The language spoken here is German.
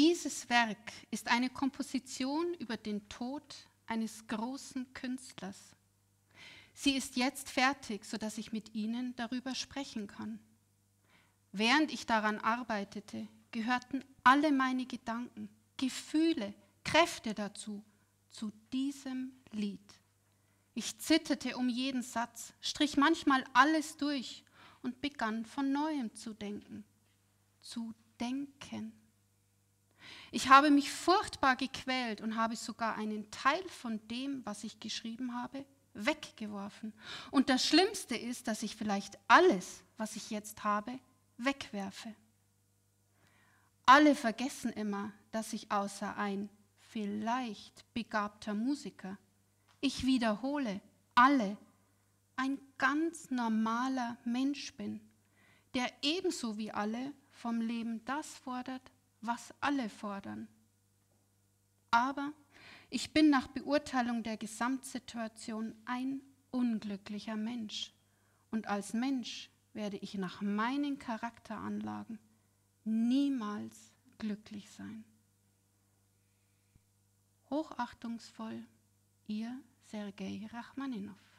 Dieses Werk ist eine Komposition über den Tod eines großen Künstlers. Sie ist jetzt fertig, sodass ich mit Ihnen darüber sprechen kann. Während ich daran arbeitete, gehörten alle meine Gedanken, Gefühle, Kräfte dazu, zu diesem Lied. Ich zitterte um jeden Satz, strich manchmal alles durch und begann von Neuem zu denken. Zu denken. Ich habe mich furchtbar gequält und habe sogar einen Teil von dem, was ich geschrieben habe, weggeworfen. Und das Schlimmste ist, dass ich vielleicht alles, was ich jetzt habe, wegwerfe. Alle vergessen immer, dass ich außer ein vielleicht begabter Musiker, ich wiederhole, alle, ein ganz normaler Mensch bin, der ebenso wie alle vom Leben das fordert, was alle fordern. Aber ich bin nach Beurteilung der Gesamtsituation ein unglücklicher Mensch. Und als Mensch werde ich nach meinen Charakteranlagen niemals glücklich sein. Hochachtungsvoll, Ihr Sergei Rachmaninow.